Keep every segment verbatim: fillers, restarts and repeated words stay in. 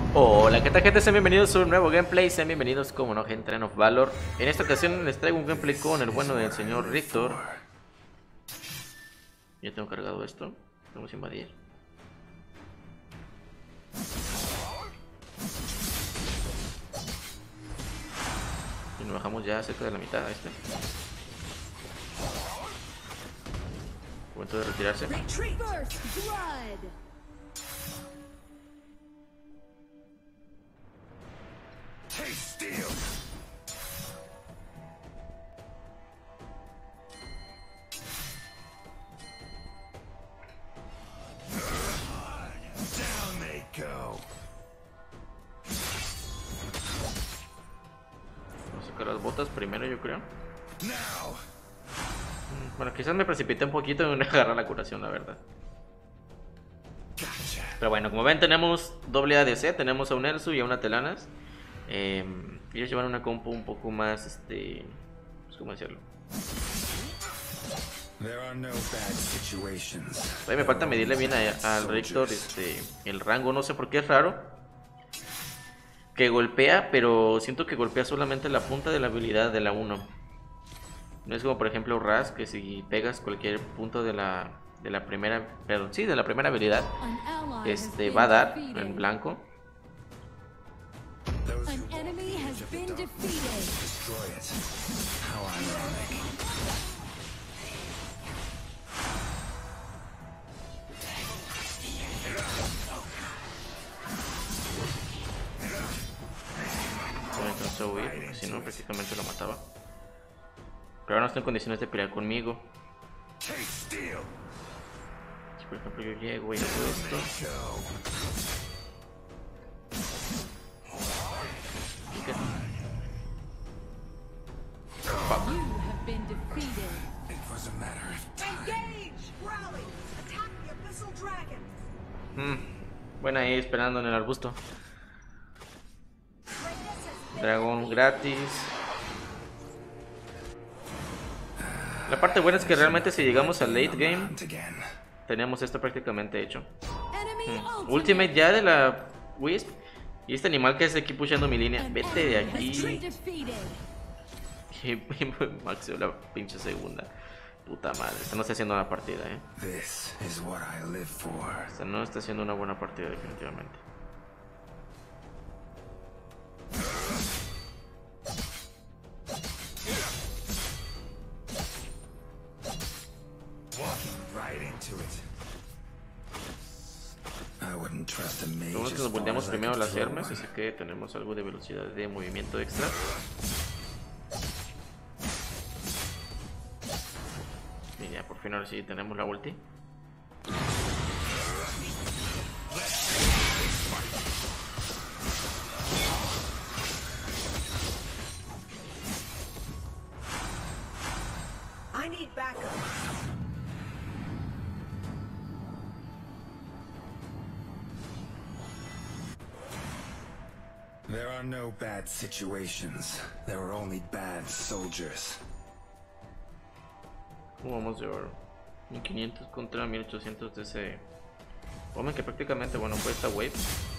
Hola, ¿qué tal, gente? Sean bienvenidos a un nuevo gameplay. Sean bienvenidos, como no, gente, Tren of Valor. En esta ocasión les traigo un gameplay con el bueno del señor Rictor. Ya tengo cargado esto. Vamos a invadir. Y nos bajamos ya cerca de la mitad a este. Momento de retirarse. Vamos a sacar las botas primero, yo creo. Bueno, quizás me precipité un poquito en agarrar la curación, la verdad. Pero bueno, como ven, tenemos doble A D C, tenemos a un Erzu y a una Telanas. Eh, ellos llevan una compo un poco más, este... ¿cómo decirlo? Ahí me falta medirle bien a, al Rictor este, el rango, no sé por qué es raro. Que golpea, pero siento que golpea solamente la punta de la habilidad de la uno. No es como por ejemplo Raz, que si pegas cualquier punto de la, de la primera, perdón, sí, de la primera habilidad, este, va a dar en blanco. No alcanzó a huir, porque si no prácticamente lo mataba. Pero ahora no está en condiciones de pelear conmigo. Si por ejemplo yo llego y hago esto. ¿Qué? Hmm, bueno, ahí esperando en el arbusto. Dragón gratis. La parte buena es que realmente si llegamos al late game tenemos esto prácticamente hecho. hmm. Ultimate ya de la Wisp. Y este animal que es aquí pushando mi línea. Vete de aquí. Maxeo la pinche segunda. Puta madre, esta no está haciendo una partida, eh. Esta no está haciendo una buena partida definitivamente. Lo bueno es que nos volteamos primero las armas, así que tenemos algo de velocidad de movimiento extra. Y ya por fin ahora sí tenemos la ulti. I need backup. There are no bad situations. There are only bad soldiers. ¿Cómo vamos de oro? mil quinientos contra mil ochocientos de ese... Hombre, que prácticamente, bueno, fue esta wave.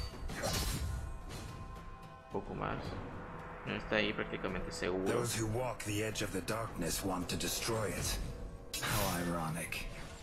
Un poco más. Está ahí prácticamente seguro. Those who walk the edge of the darkness want to destroy it. How ironic.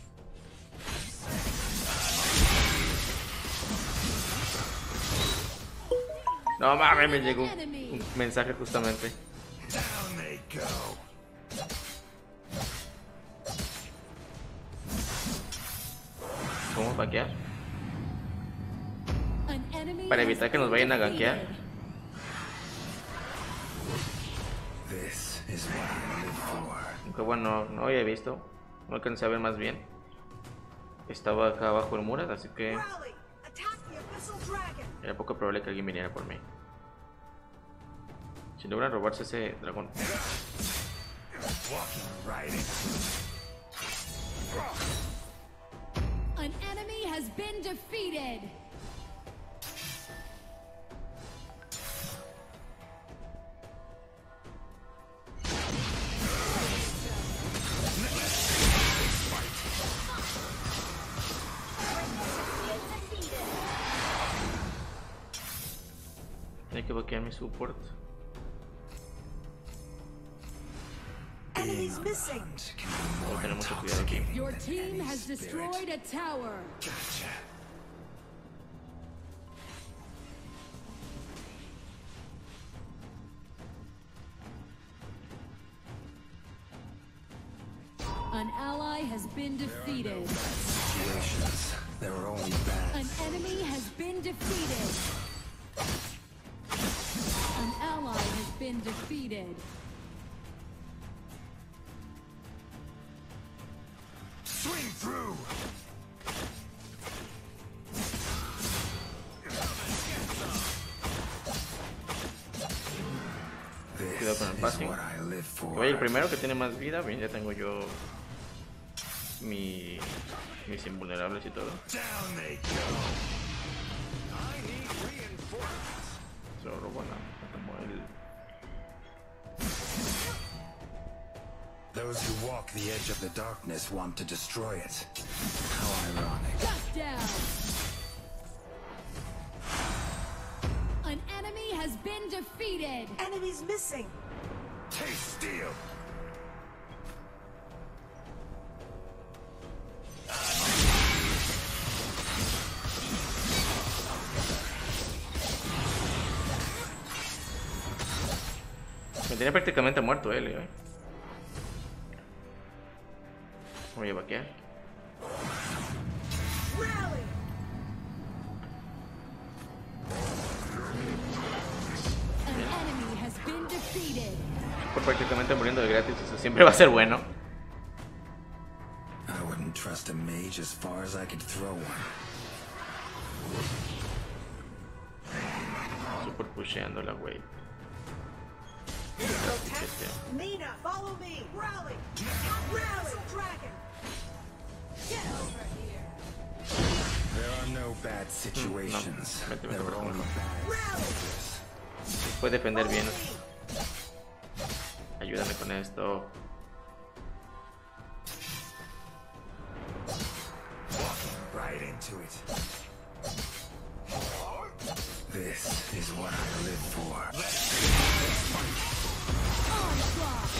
No mames, me llegó un mensaje justamente. ¿Cómo vaquear? Para evitar que nos vayan a gankear. Aunque bueno, no había visto. No alcancé a ver más bien. Estaba acá abajo el Murat, así que era poco probable que alguien viniera por mí. Si logran robarse ese dragón. An enemy has been defeated. que vaquear mi support. Being on the hunt can be Voy a more tener mucho cuidado aquí. intoxicating Your than team any has spirit. destroyed a tower. Gotcha. An ally has been defeated. Situations. There are only bad. An enemy has been defeated. An ally has been defeated. Swing through. Cuidado con el This is passing. what I live for. Oye, el primero que tiene más vida, bien, ya tengo yo mi, mis invulnerables y todo. Down they go. Se lo robó la, como el... Those who walk the edge of the darkness want to destroy it. How ironic. Shut down. An enemy has been defeated. Enemies missing. Taste steel. Me tiene prácticamente muerto él, eh. Voy a vaquear. Rally. An enemy has been defeated. Por prácticamente muriendo de gratis, eso siempre va a ser bueno. I wouldn't trust a mage as far as I could throw one. Super pusheando la wave. Protect. Nina, follow me. Rally. Rally. Dragon. Get over here. There are no bad situations. No, vete, vete There por are acá only mejor. bad Rally. soldiers. Puede defender Follow bien. me. Ayúdame con esto. Walking right into it. This is what I live for. Onslaught.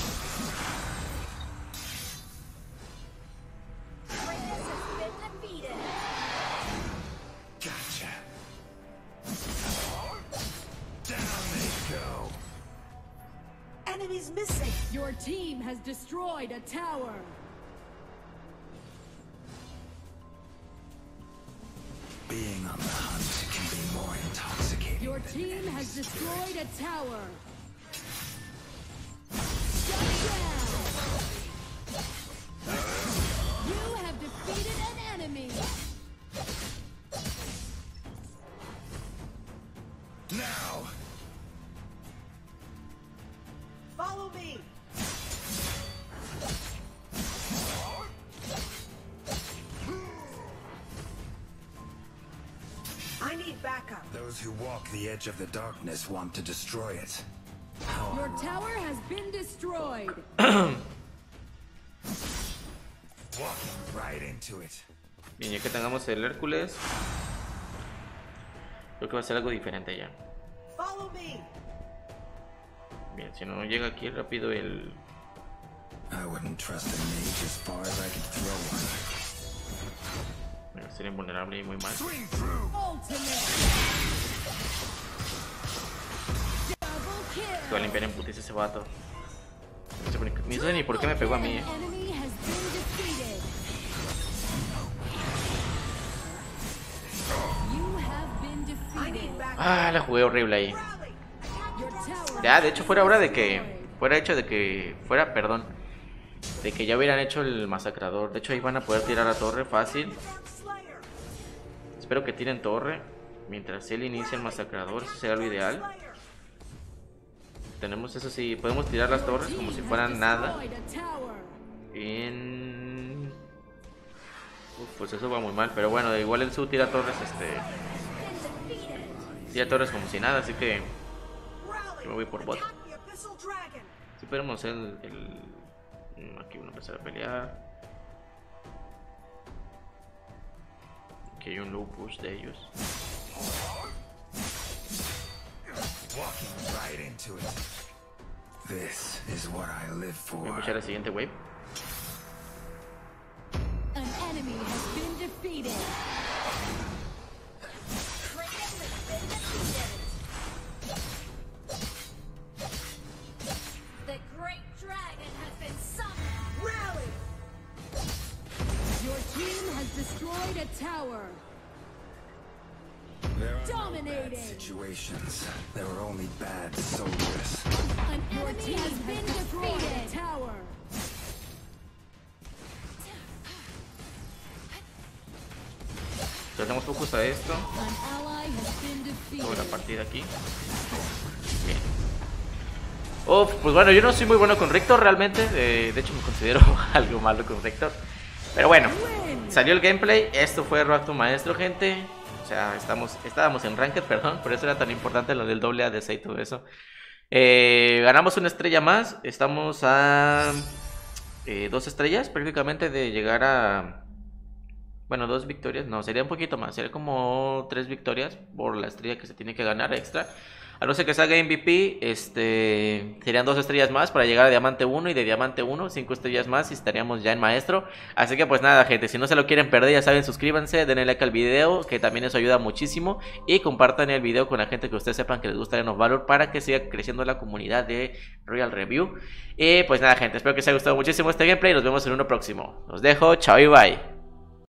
Gotcha. Down they go. Enemies missing. Your team has destroyed a tower. Being on the hunt can be more intoxicating. Your than team any has spirit. destroyed a tower. Shut down. You have defeated an enemy. Now. Follow me. I need backup. Those who walk the edge of the darkness want to destroy it. How Your ironic. tower has been destroyed. Walking right into it. Bien, ya que tengamos el Hércules, creo que va a ser algo diferente ya. Follow me. Bien, si no llega aquí rápido el... I wouldn't trust a mage as far as I could throw one. Va a ser invulnerable y muy mal. Swing through. Ultimate. Double Se va a kill. limpiar en putis ese vato. No sé por ni- Ni sé ni por qué me pegó a mí, eh. An enemy has been defeated. You have been I need defeated. backup. Ah, la jugué horrible ahí. Rally. Your tower Ya, has de hecho been fuera hora de que... destroyed. Fuera hecho de que... Fuera, perdón. De que ya hubieran hecho el masacrador. De hecho ahí van a poder tirar a torre fácil. Dark Slayer. Espero que tiren torre. Mientras él inicie el masacrador. Eso será lo ideal. Slayer. Tenemos eso sí. Podemos tirar las torres como si Team fueran has nada. destroyed a tower. En... Uf, pues eso va muy mal. Pero bueno, igual el Su tira torres, este... Tira torres como si nada, así que... Rally. Yo me voy por bot. Attack the Abyssal Dragon. Si podemos el... el... Aquí van a empezar a pelear. Aquí hay un low push de ellos. Walking right into it. This is what I live Voy a for. pushar la siguiente wave. An enemy has been defeated. Kratos has been defeated. The great dragon has been summoned. Rally! Your team has destroyed a tower. There are no Dominating. bad situations. There are only bad soldiers. An enemy has been defeated. A tower. Le hacemos focus a esto. An ally has been Toda la defeated. partida aquí. Bien. Uf, pues bueno, yo no soy muy bueno con Rictor realmente. eh, de hecho, me considero algo malo con Rictor. Pero bueno, salió el gameplay. Esto fue Road to Maestro, gente. O sea, estamos, estábamos en Ranked, perdón. Por eso era tan importante lo del doble A D C y todo eso. Eh, ganamos una estrella más. Estamos a eh, dos estrellas prácticamente de llegar a... Bueno, dos victorias. No, sería un poquito más. Sería como tres victorias por la estrella que se tiene que ganar extra. A no ser que salga M V P, este, serían dos estrellas más para llegar a Diamante uno y de Diamante uno, cinco estrellas más y estaríamos ya en Maestro. Así que pues nada, gente, si no se lo quieren perder, ya saben, suscríbanse, denle like al video, que también eso ayuda muchísimo. Y compartan el video con la gente que ustedes sepan que les gusta Legend of Valor para que siga creciendo la comunidad de Royal Review. Y pues nada, gente, espero que les haya gustado muchísimo este gameplay y nos vemos en uno próximo. Los dejo, chao y bye.